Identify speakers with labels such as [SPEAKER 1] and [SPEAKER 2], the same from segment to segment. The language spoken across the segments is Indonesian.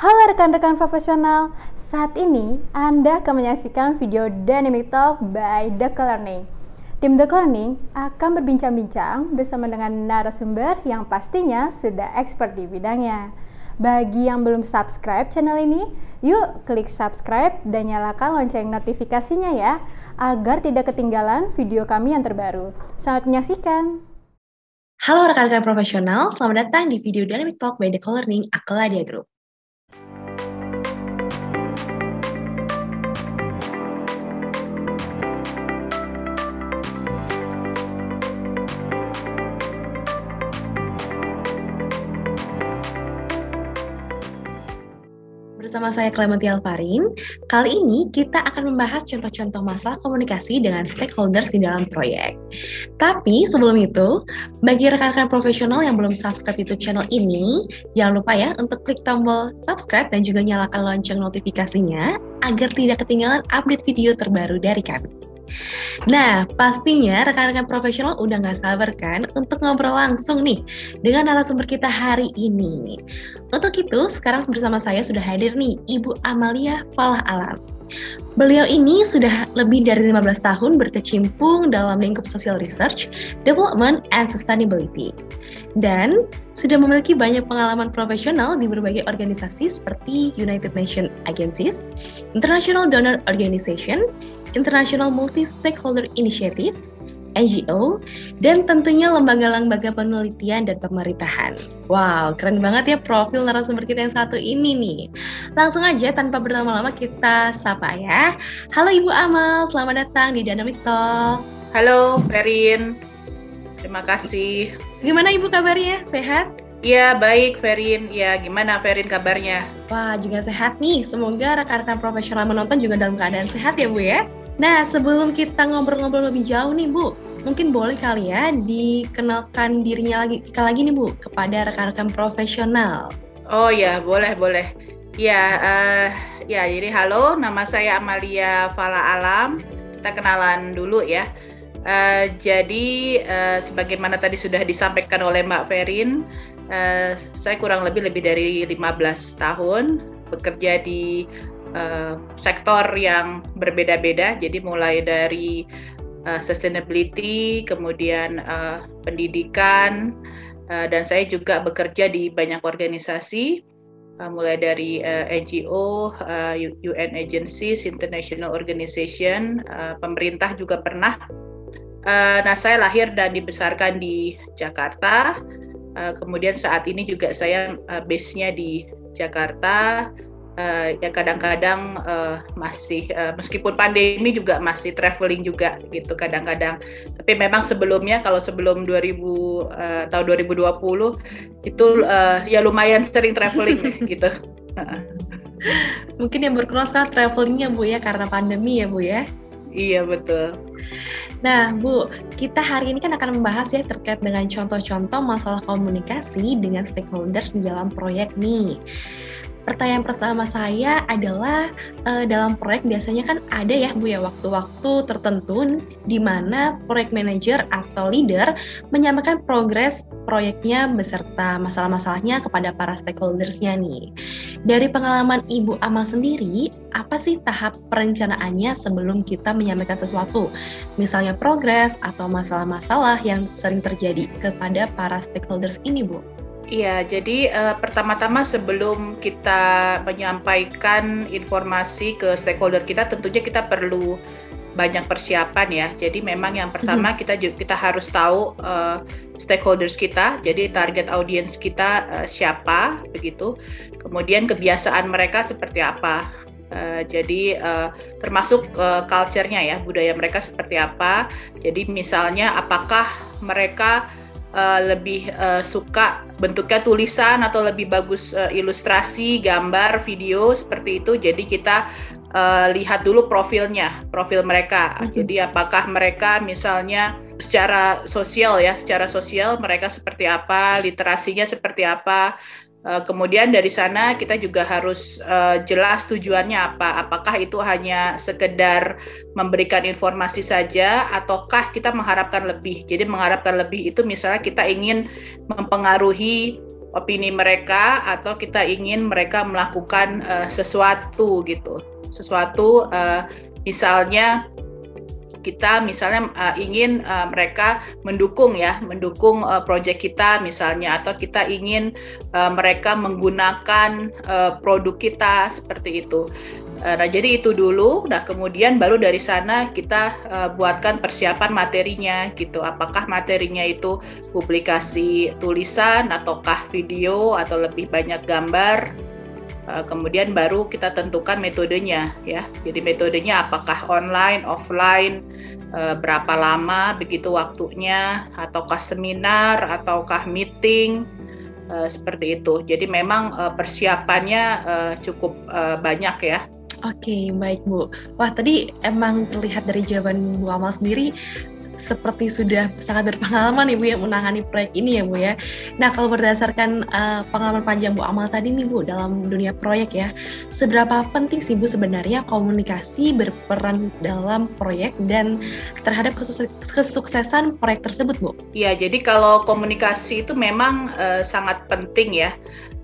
[SPEAKER 1] Halo rekan-rekan profesional, saat ini Anda akan menyaksikan video Dynamic Talk by The Learning. Tim The Learning akan berbincang-bincang bersama dengan narasumber yang pastinya sudah expert di bidangnya. Bagi yang belum subscribe channel ini, yuk klik subscribe dan nyalakan lonceng notifikasinya ya, agar tidak ketinggalan video kami yang terbaru. Selamat menyaksikan!
[SPEAKER 2] Halo rekan-rekan profesional, selamat datang di video Dynamic Talk by The Learning Akeladia Group. Bersama saya Clementi Alvarin, kali ini kita akan membahas contoh-contoh masalah komunikasi dengan stakeholders di dalam proyek. Tapi sebelum itu, bagi rekan-rekan profesional yang belum subscribe YouTube channel ini, jangan lupa ya untuk klik tombol subscribe dan juga nyalakan lonceng notifikasinya agar tidak ketinggalan update video terbaru dari kami. Nah, pastinya rekan-rekan profesional udah gak sabar kan untuk ngobrol langsung nih dengan narasumber kita hari ini. Untuk itu, sekarang bersama saya sudah hadir nih Ibu Amalia Falah Alam. Beliau ini sudah lebih dari 15 tahun berkecimpung dalam lingkup social research, development, and sustainability. Dan sudah memiliki banyak pengalaman profesional di berbagai organisasi seperti United Nations Agencies, International Donor Organization, International Multi-Stakeholder Initiative, NGO, dan tentunya lembaga-lembaga penelitian dan pemerintahan. Wow, keren banget ya profil narasumber kita yang satu ini nih. Langsung aja tanpa berlama-lama kita sapa ya. Halo Ibu Amal, selamat datang di Dynamic Talk.
[SPEAKER 3] Halo Ferin, terima kasih.
[SPEAKER 2] Gimana Ibu kabarnya? Sehat?
[SPEAKER 3] Iya baik Ferin, ya gimana Ferin kabarnya?
[SPEAKER 2] Wah juga sehat nih, semoga rekan-rekan profesional menonton juga dalam keadaan sehat ya Bu ya. Nah, sebelum kita ngobrol-ngobrol lebih jauh nih, Bu, mungkin boleh kali ya dikenalkan dirinya sekali lagi nih, Bu, kepada rekan-rekan profesional.
[SPEAKER 3] Oh ya, boleh. Ya, jadi halo, nama saya Amalia Falah Alam. Kita kenalan dulu ya. Jadi, sebagaimana tadi sudah disampaikan oleh Mbak Ferin, saya kurang lebih dari 15 tahun bekerja di sektor yang berbeda-beda, jadi mulai dari sustainability, kemudian pendidikan, dan saya juga bekerja di banyak organisasi, mulai dari NGO, UN agencies, international organization, pemerintah juga pernah. Nah, saya lahir dan dibesarkan di Jakarta, kemudian saat ini juga saya base-nya di Jakarta. Ya kadang-kadang masih meskipun pandemi juga masih traveling juga gitu kadang-kadang. Tapi memang sebelumnya kalau sebelum tahun 2020 itu ya lumayan sering traveling gitu.
[SPEAKER 2] Mungkin yang berkurang sekarang travelingnya Bu ya karena pandemi ya Bu ya.
[SPEAKER 3] Iya betul.
[SPEAKER 2] Nah Bu, kita hari ini kan akan membahas ya terkait dengan contoh-contoh masalah komunikasi dengan stakeholders di dalam proyek nih. Pertanyaan pertama saya adalah dalam proyek biasanya kan ada ya Bu ya waktu-waktu tertentu di mana proyek manager atau leader menyampaikan progres proyeknya beserta masalah-masalahnya kepada para stakeholders-nya nih. Dari pengalaman Ibu Amal sendiri, apa sih tahap perencanaannya sebelum kita menyampaikan sesuatu? Misalnya progres atau masalah-masalah yang sering terjadi kepada para stakeholders ini Bu?
[SPEAKER 3] Iya, jadi pertama-tama sebelum kita menyampaikan informasi ke stakeholder kita, tentunya kita perlu banyak persiapan ya. Jadi memang yang pertama kita harus tahu stakeholders kita, jadi target audience kita siapa, begitu. Kemudian kebiasaan mereka seperti apa. Jadi termasuk culture-nya ya, budaya mereka seperti apa. Jadi misalnya apakah mereka lebih suka bentuknya tulisan atau lebih bagus ilustrasi, gambar, video seperti itu. Jadi kita lihat dulu profil mereka. Jadi apakah mereka misalnya secara sosial mereka seperti apa, literasinya seperti apa. Kemudian dari sana kita juga harus jelas tujuannya apa. Apakah itu hanya sekedar memberikan informasi saja ataukah kita mengharapkan lebih. Jadi mengharapkan lebih itu misalnya kita ingin mempengaruhi opini mereka atau kita ingin mereka melakukan sesuatu gitu. Sesuatu misalnya kita ingin mereka mendukung proyek kita misalnya, atau kita ingin mereka menggunakan produk kita seperti itu. Nah, jadi itu dulu. Nah, kemudian baru dari sana kita buatkan persiapan materinya gitu. Apakah materinya itu publikasi tulisan ataukah video atau lebih banyak gambar. Kemudian baru kita tentukan metodenya ya. Jadi metodenya apakah online, offline, berapa lama begitu waktunya, ataukah seminar, ataukah meeting, seperti itu. Jadi memang persiapannya cukup banyak ya.
[SPEAKER 2] Oke, baik Bu. Wah, tadi emang terlihat dari jawaban Bu Amal sendiri seperti sudah sangat berpengalaman nih Bu yang menangani proyek ini ya Bu ya. Nah, kalau berdasarkan pengalaman panjang Bu Amal tadi nih Bu dalam dunia proyek ya, seberapa penting sih Bu sebenarnya komunikasi berperan dalam proyek dan terhadap kesuksesan proyek tersebut Bu?
[SPEAKER 3] Iya, jadi kalau komunikasi itu memang sangat penting ya.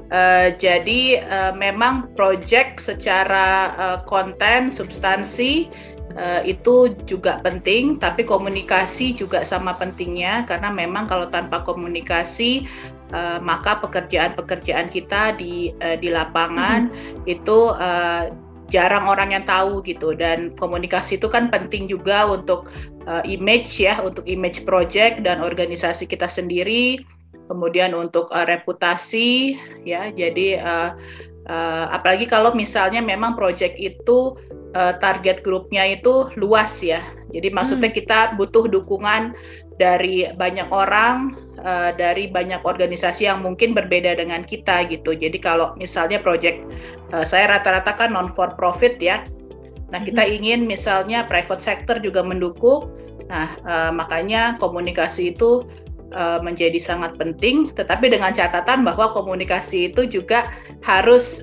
[SPEAKER 3] Jadi memang proyek secara konten, substansi itu juga penting, tapi komunikasi juga sama pentingnya, karena memang kalau tanpa komunikasi maka pekerjaan-pekerjaan kita di lapangan itu jarang orang yang tahu gitu. Dan komunikasi itu kan penting juga untuk image ya, untuk image project dan organisasi kita sendiri, kemudian untuk reputasi ya. Jadi apalagi kalau misalnya memang project itu target grupnya itu luas ya. Jadi maksudnya kita butuh dukungan dari banyak orang, dari banyak organisasi yang mungkin berbeda dengan kita gitu. Jadi kalau misalnya project saya rata-rata kan non for profit ya. Nah, kita ingin misalnya private sector juga mendukung. Nah, makanya komunikasi itu menjadi sangat penting, tetapi dengan catatan bahwa komunikasi itu juga harus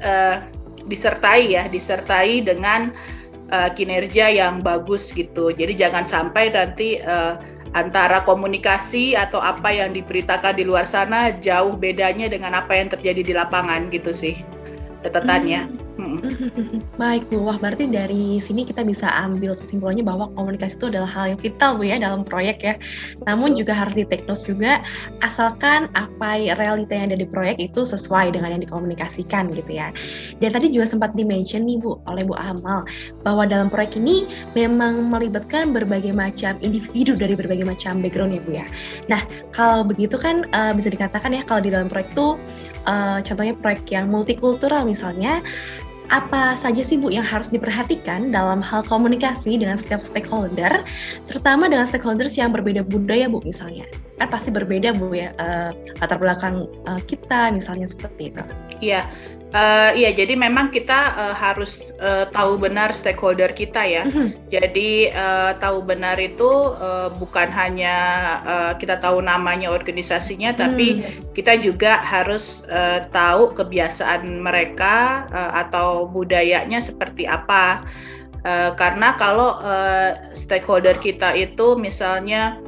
[SPEAKER 3] disertai dengan kinerja yang bagus gitu. Jadi jangan sampai nanti antara komunikasi atau apa yang diberitakan di luar sana jauh bedanya dengan apa yang terjadi di lapangan gitu sih catatannya.
[SPEAKER 2] Baik Bu, wah berarti dari sini kita bisa ambil kesimpulannya bahwa komunikasi itu adalah hal yang vital Bu ya dalam proyek ya. Namun juga harus di-take note juga, asalkan apa realita yang ada di proyek itu sesuai dengan yang dikomunikasikan gitu ya. Dan tadi juga sempat di-mention nih Bu oleh Bu Amal bahwa dalam proyek ini memang melibatkan berbagai macam individu dari berbagai macam background ya Bu ya. Nah, kalau begitu kan bisa dikatakan ya kalau di dalam proyek itu contohnya proyek yang multikultural misalnya, apa saja sih Bu yang harus diperhatikan dalam hal komunikasi dengan setiap stakeholder, terutama dengan stakeholders yang berbeda budaya Bu misalnya? Kan pasti berbeda Bu ya, latar belakang kita misalnya seperti itu.
[SPEAKER 3] Iya, jadi memang kita harus tahu benar stakeholder kita ya. Jadi tahu benar itu bukan hanya kita tahu namanya organisasinya, tapi kita juga harus tahu kebiasaan mereka atau budayanya seperti apa. Karena kalau stakeholder kita itu misalnya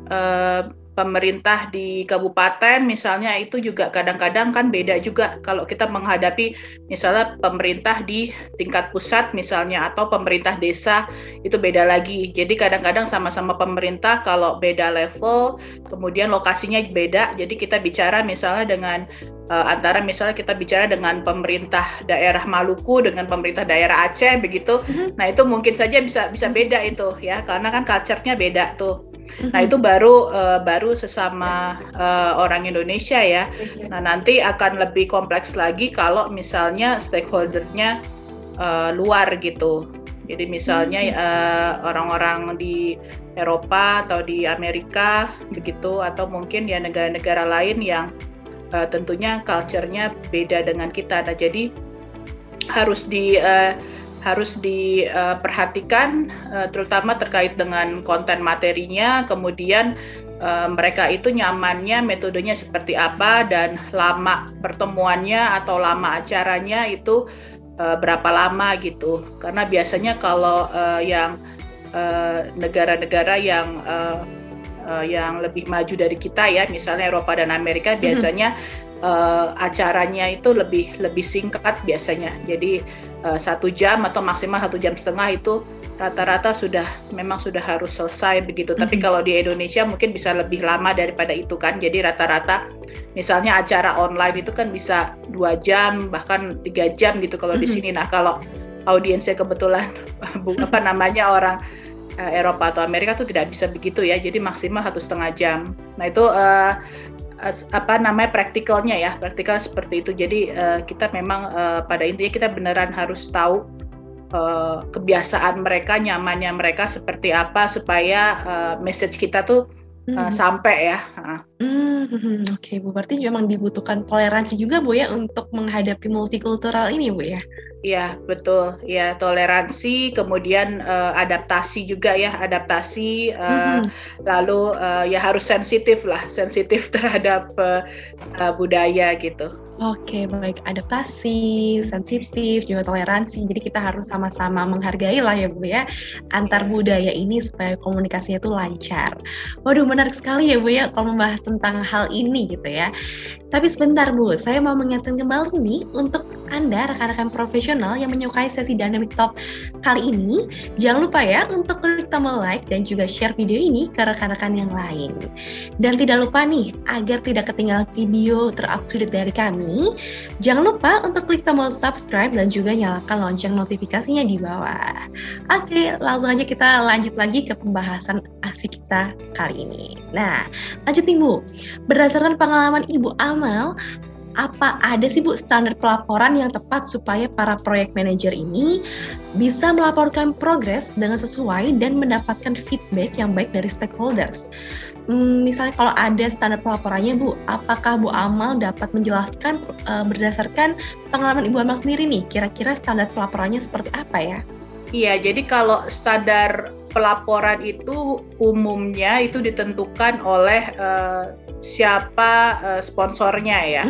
[SPEAKER 3] pemerintah di kabupaten misalnya, itu juga kadang-kadang kan beda juga kalau kita menghadapi misalnya pemerintah di tingkat pusat misalnya atau pemerintah desa, itu beda lagi. Jadi kadang-kadang sama-sama pemerintah, kalau beda level kemudian lokasinya beda, jadi kita bicara misalnya dengan antara misalnya kita bicara dengan pemerintah daerah Maluku dengan pemerintah daerah Aceh begitu. Nah, itu mungkin saja bisa beda itu ya, karena kan culture-nya beda tuh. Nah, itu baru sesama orang Indonesia ya. Nah, nanti akan lebih kompleks lagi kalau misalnya stakeholder-nya luar gitu. Jadi misalnya orang-orang di Eropa atau di Amerika begitu, atau mungkin ya negara-negara lain yang tentunya culture-nya beda dengan kita. Nah, jadi harus diperhatikan terutama terkait dengan konten materinya, kemudian mereka itu nyamannya metodenya seperti apa, dan lama pertemuannya atau lama acaranya itu berapa lama gitu. Karena biasanya kalau yang negara-negara yang yang lebih maju dari kita ya, misalnya Eropa dan Amerika biasanya acaranya itu lebih singkat biasanya. Jadi 1 jam atau maksimal 1,5 jam itu rata-rata memang sudah harus selesai begitu. Tapi kalau di Indonesia mungkin bisa lebih lama daripada itu kan. Jadi rata-rata misalnya acara online itu kan bisa 2 jam bahkan 3 jam gitu kalau di sini. Nah kalau audiensnya kebetulan orang Eropa atau Amerika tuh tidak bisa begitu ya. Jadi maksimal 1,5 jam. Nah itu praktikalnya ya, praktikal seperti itu. Jadi kita memang pada intinya kita beneran harus tahu kebiasaan mereka, nyamannya mereka seperti apa supaya message kita tuh sampai ya.
[SPEAKER 2] Oke, Bu, berarti memang dibutuhkan toleransi juga, Bu, ya, untuk menghadapi multikultural ini, Bu, ya?
[SPEAKER 3] Iya, betul. Ya, toleransi, kemudian adaptasi juga ya, lalu ya harus sensitif terhadap budaya gitu.
[SPEAKER 2] Oke, baik. Adaptasi, sensitif, juga toleransi. Jadi kita harus sama-sama menghargai lah ya, Bu, ya, antar budaya ini supaya komunikasinya itu lancar. Waduh, menarik sekali ya, Bu, ya, kalau membahas tentang hal ini gitu ya. Tapi sebentar, Bu, saya mau mengingatkan kembali nih untuk Anda, rekan-rekan profesional yang menyukai sesi Dynamic Talk kali ini, jangan lupa ya untuk klik tombol like dan juga share video ini ke rekan-rekan yang lain. Dan tidak lupa nih, agar tidak ketinggalan video terupdate dari kami, jangan lupa untuk klik tombol subscribe dan juga nyalakan lonceng notifikasinya di bawah. Oke, langsung aja kita lanjut lagi ke pembahasan asik kita kali ini. Nah, lanjut nih, Bu. Berdasarkan pengalaman Ibu Amal, apa ada sih, Bu, standar pelaporan yang tepat supaya para project manager ini bisa melaporkan progres dengan sesuai dan mendapatkan feedback yang baik dari stakeholders? Misalnya kalau ada standar pelaporannya, Bu, apakah Bu Amal dapat menjelaskan berdasarkan pengalaman Ibu Amal sendiri nih, kira-kira standar pelaporannya seperti apa ya?
[SPEAKER 3] Iya, jadi kalau standar pelaporan itu umumnya itu ditentukan oleh siapa sponsornya ya,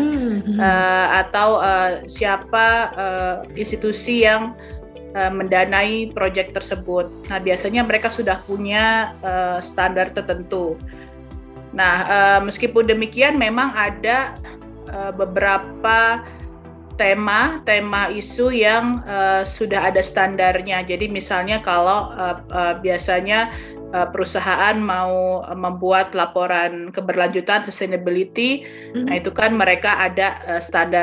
[SPEAKER 3] atau siapa institusi yang mendanai proyek tersebut. Nah, biasanya mereka sudah punya standar tertentu. Nah, meskipun demikian memang ada beberapa tema isu yang sudah ada standarnya. Jadi misalnya kalau biasanya perusahaan mau membuat laporan keberlanjutan sustainability, nah itu kan mereka ada standar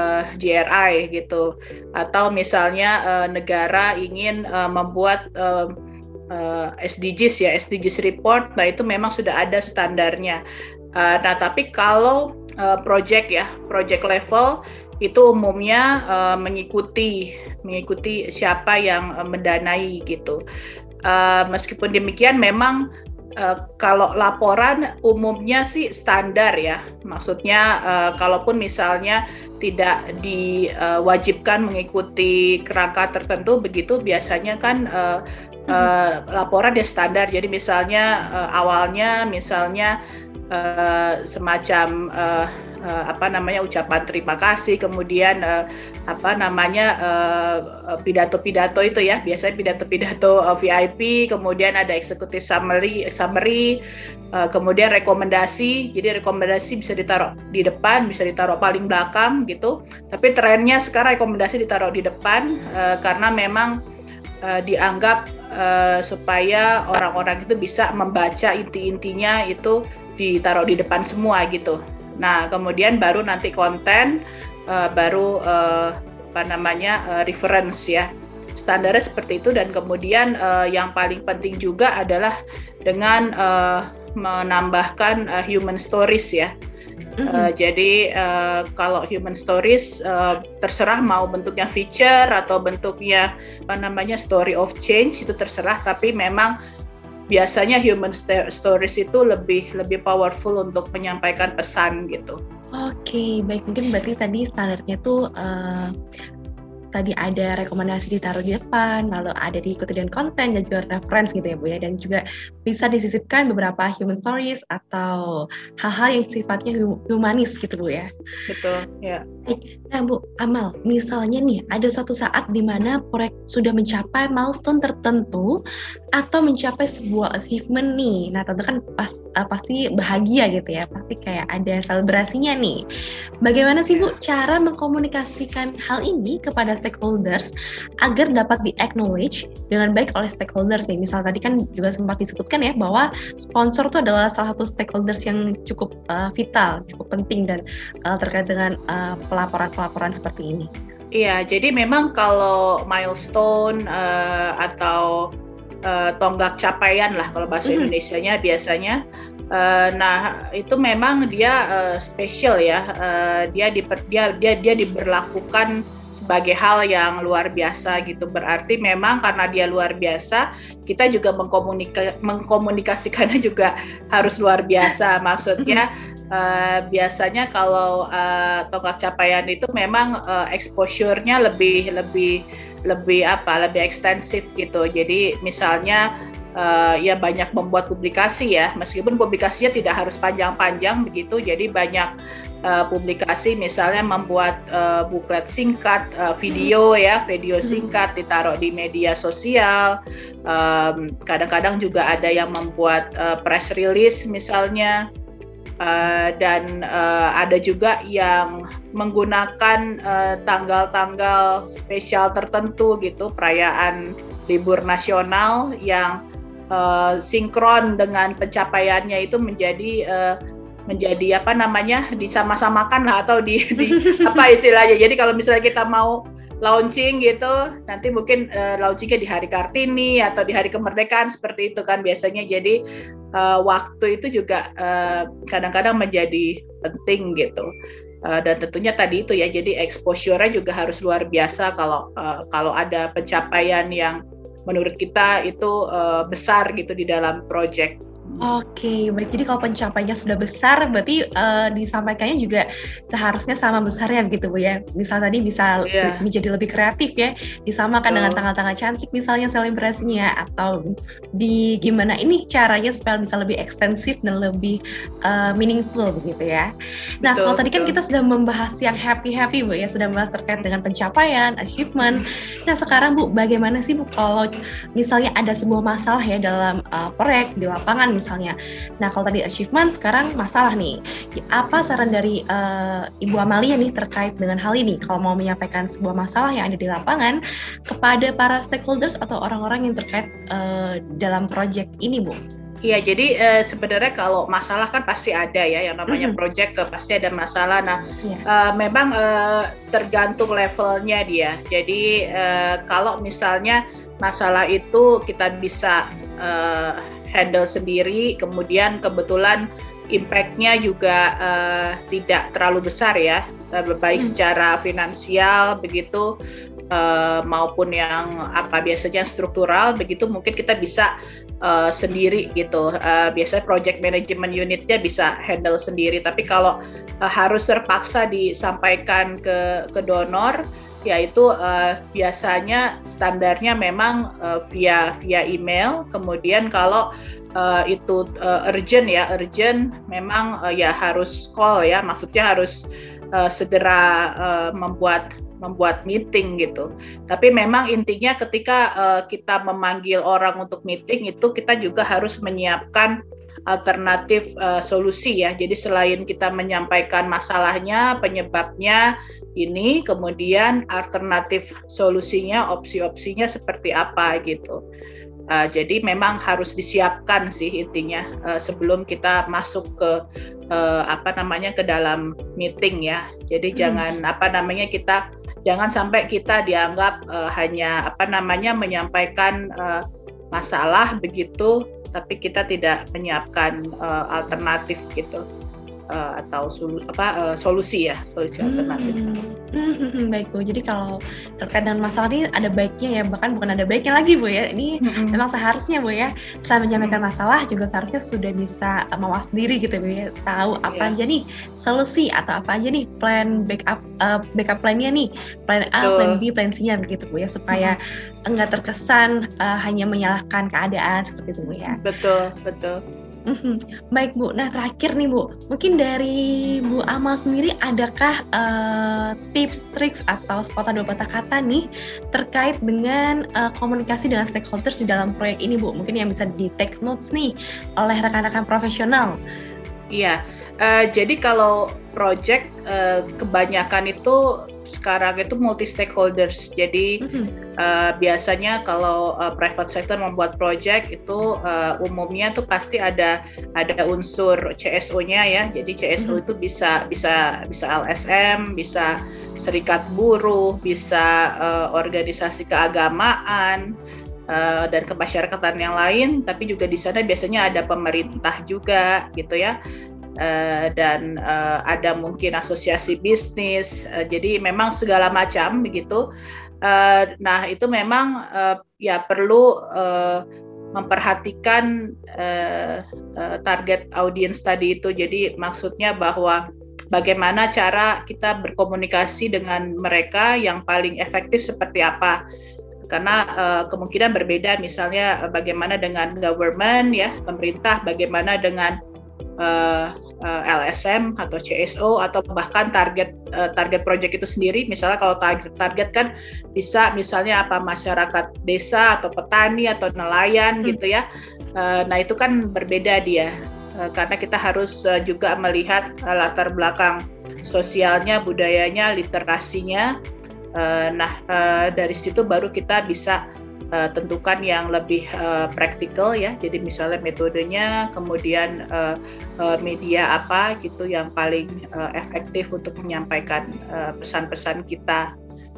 [SPEAKER 3] GRI gitu. Atau misalnya negara ingin membuat SDGs ya, SDGs report, nah itu memang sudah ada standarnya. Nah tapi kalau project level itu umumnya mengikuti siapa yang mendanai gitu. Meskipun demikian memang kalau laporan umumnya sih standar ya. Maksudnya kalaupun misalnya tidak diwajibkan mengikuti kerangka tertentu begitu, biasanya kan laporan ya standar. Jadi misalnya awalnya misalnya semacam ucapan terima kasih, kemudian pidato-pidato itu ya, biasanya pidato-pidato VIP, kemudian ada executive summary, kemudian rekomendasi. Jadi rekomendasi bisa ditaruh di depan, bisa ditaruh paling belakang gitu. Tapi trennya sekarang rekomendasi ditaruh di depan karena memang dianggap supaya orang-orang itu bisa membaca inti-intinya itu ditaruh di depan semua gitu. Nah, kemudian baru nanti konten, baru reference ya. Standarnya seperti itu. Dan kemudian yang paling penting juga adalah dengan menambahkan human stories ya. Jadi kalau human stories terserah mau bentuknya feature atau bentuknya story of change, itu terserah, tapi memang biasanya human stories itu lebih powerful untuk menyampaikan pesan gitu.
[SPEAKER 2] Oke, baik, mungkin berarti tadi standarnya tuh tadi ada rekomendasi ditaruh di depan, lalu ada diikuti dengan konten dan juga reference gitu ya Bu ya, dan juga bisa disisipkan beberapa human stories atau hal-hal yang sifatnya humanis gitu Bu ya.
[SPEAKER 3] Betul, ya.
[SPEAKER 2] Nah Bu Amal, misalnya nih ada suatu saat di mana proyek sudah mencapai milestone tertentu atau mencapai sebuah achievement nih, nah tentu kan pasti bahagia gitu ya, pasti kayak ada selebrasinya nih. Bagaimana sih Bu cara mengkomunikasikan hal ini kepada stakeholders agar dapat di-acknowledge dengan baik oleh stakeholders nih? Misal tadi kan juga sempat disebutkan ya bahwa sponsor itu adalah salah satu stakeholders yang cukup vital, cukup penting dan terkait dengan pelaporan seperti ini.
[SPEAKER 3] Iya, jadi memang kalau milestone atau tonggak capaian lah kalau bahasa Indonesianya biasanya, nah itu memang dia spesial ya, dia diberlakukan sebagai hal yang luar biasa gitu. Berarti memang karena dia luar biasa, kita juga mengkomunikasikannya juga harus luar biasa. Maksudnya biasanya kalau tonggak capaian itu memang exposure-nya lebih ekstensif gitu. Jadi misalnya ya banyak membuat publikasi ya, meskipun publikasinya tidak harus panjang-panjang begitu. Jadi banyak publikasi, misalnya membuat buklet singkat, video singkat ditaruh di media sosial. Kadang-kadang juga ada yang membuat press release misalnya. Dan ada juga yang menggunakan tanggal-tanggal spesial tertentu gitu, perayaan libur nasional yang sinkron dengan pencapaiannya itu menjadi apa namanya, disama-samakan lah, atau di apa istilahnya. Jadi kalau misalnya kita mau launching gitu, nanti mungkin launchingnya di hari Kartini atau di hari kemerdekaan seperti itu kan biasanya. Jadi waktu itu juga kadang-kadang menjadi penting gitu. Dan tentunya tadi itu ya, jadi exposure-nya juga harus luar biasa kalau ada pencapaian yang menurut kita itu besar gitu di dalam project.
[SPEAKER 2] Oke, baik. Jadi kalau pencapaiannya sudah besar, berarti disampaikannya juga seharusnya sama besarnya begitu Bu ya. Misal tadi bisa menjadi lebih kreatif ya, disamakan dengan tanggal-tanggal cantik misalnya selebrasinya, atau di gimana ini caranya supaya bisa lebih ekstensif dan lebih meaningful begitu ya. Nah, kalau tadi kan kita sudah membahas yang happy Bu ya, sudah membahas terkait dengan pencapaian, achievement. Nah, sekarang Bu, bagaimana sih Bu kalau misalnya ada sebuah masalah ya dalam proyek di lapangan misalnya. Nah, kalau tadi achievement, sekarang masalah nih. Apa saran dari Ibu Amalia nih terkait dengan hal ini? Kalau mau menyampaikan sebuah masalah yang ada di lapangan kepada para stakeholders atau orang-orang yang terkait dalam project ini, Bu?
[SPEAKER 3] Iya, jadi sebenarnya kalau masalah kan pasti ada ya, yang namanya project pasti ada masalah. Nah, memang tergantung levelnya dia. Jadi kalau misalnya masalah itu kita bisa handle sendiri, kemudian kebetulan impact-nya juga tidak terlalu besar ya, baik secara finansial begitu maupun yang biasanya struktural begitu, mungkin kita bisa sendiri gitu. Biasanya project management unitnya bisa handle sendiri. Tapi kalau harus terpaksa disampaikan ke donor, yaitu biasanya standarnya memang via email. Kemudian kalau itu urgent memang ya harus call ya, maksudnya harus segera membuat meeting gitu. Tapi memang intinya ketika kita memanggil orang untuk meeting itu kita juga harus menyiapkan alternatif solusi ya. Jadi selain kita menyampaikan masalahnya, penyebabnya ini, kemudian alternatif solusinya, opsi-opsinya seperti apa gitu. Jadi memang harus disiapkan sih intinya sebelum kita masuk ke ke dalam meeting ya. Jadi jangan sampai kita dianggap hanya menyampaikan masalah begitu, tapi kita tidak menyiapkan alternatif gitu. atau solusi alternatif.
[SPEAKER 2] Baik Bu, jadi kalau terkait dengan masalah ini ada baiknya ya, bahkan bukan ada baiknya lagi Bu ya, ini memang seharusnya Bu ya, setelah menyampaikan masalah juga seharusnya sudah bisa mawas diri gitu Bu ya, tahu apa aja nih solusi atau apa aja nih plan backup plan-nya nih, plan A, plan B, plan C-nya begitu Bu ya, supaya enggak terkesan hanya menyalahkan keadaan seperti itu Bu ya.
[SPEAKER 3] Betul.
[SPEAKER 2] Baik Bu, nah terakhir nih Bu, mungkin dari Bu Amal sendiri adakah tips, triks atau sepatah dua patah kata nih terkait dengan komunikasi dengan stakeholders di dalam proyek ini Bu, mungkin yang bisa di take notes nih oleh rekan-rekan profesional?
[SPEAKER 3] Iya, jadi kalau project kebanyakan itu sekarang itu multi stakeholders. Jadi biasanya kalau private sector membuat project itu umumnya tuh pasti ada unsur CSO-nya ya. Jadi CSO itu bisa LSM, bisa serikat buruh, bisa organisasi keagamaan dan kemasyarakatan yang lain, tapi juga di sana biasanya ada pemerintah juga gitu ya, dan ada mungkin asosiasi bisnis, jadi memang segala macam begitu. Nah itu memang ya perlu memperhatikan target audience tadi itu, jadi maksudnya bahwa bagaimana cara kita berkomunikasi dengan mereka yang paling efektif seperti apa. Karena kemungkinan berbeda, misalnya bagaimana dengan government ya, pemerintah, bagaimana dengan LSM atau CSO, atau bahkan target project itu sendiri. Misalnya kalau target kan bisa misalnya apa, masyarakat desa atau petani atau nelayan gitu ya. Nah itu kan berbeda dia, karena kita harus juga melihat latar belakang sosialnya, budayanya, literasinya. Dari situ baru kita bisa tentukan yang lebih praktikal ya. Jadi misalnya metodenya, kemudian media apa gitu yang paling efektif untuk menyampaikan pesan-pesan kita.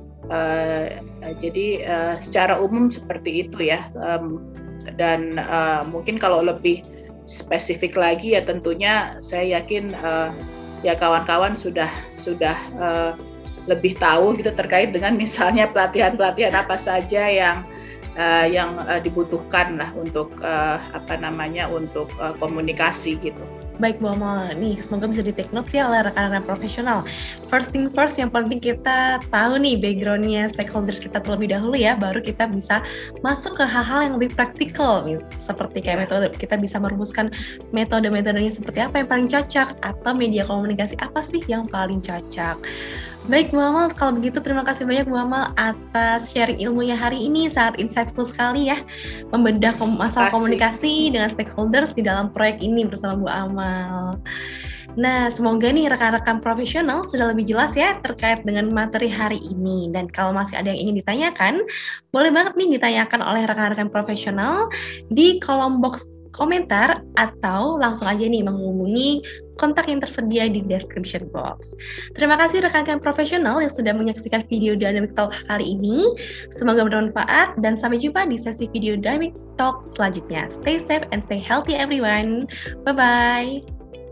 [SPEAKER 3] Jadi secara umum seperti itu ya. Dan mungkin kalau lebih spesifik lagi ya tentunya saya yakin ya kawan-kawan sudah lebih tahu gitu terkait dengan misalnya pelatihan apa saja yang dibutuhkan lah untuk untuk komunikasi gitu.
[SPEAKER 2] Baik Bu Amal, nih semoga bisa di take notes ya oleh rekan-rekan profesional. First thing first, yang penting kita tahu nih background-nya stakeholders kita terlebih dahulu ya, baru kita bisa masuk ke hal-hal yang lebih praktikal, seperti kayak metode, kita bisa merumuskan metodenya seperti apa yang paling cocok, atau media komunikasi apa sih yang paling cocok. Baik Bu Amal, kalau begitu terima kasih banyak Bu Amal atas sharing ilmunya hari ini, sangat insightful sekali ya, membedah masalah komunikasi dengan stakeholders di dalam proyek ini bersama Bu Amal. Nah, semoga nih rekan-rekan profesional sudah lebih jelas ya terkait dengan materi hari ini. Dan kalau masih ada yang ingin ditanyakan, boleh banget nih ditanyakan oleh rekan-rekan profesional di kolom box komentar, atau langsung aja nih menghubungi kontak yang tersedia di description box. Terima kasih rekan-rekan profesional yang sudah menyaksikan video Dynamic Talk kali ini. Semoga bermanfaat dan sampai jumpa di sesi video Dynamic Talk selanjutnya. Stay safe and stay healthy everyone. Bye-bye.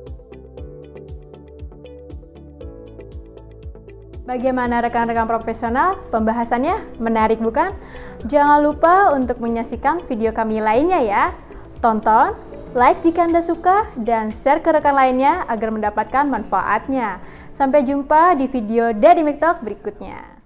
[SPEAKER 1] Bagaimana rekan-rekan profesional? Pembahasannya menarik bukan? Jangan lupa untuk menyaksikan video kami lainnya ya. Tonton, like jika Anda suka, dan share ke rekan lainnya agar mendapatkan manfaatnya. Sampai jumpa di video Dynamic Talk berikutnya.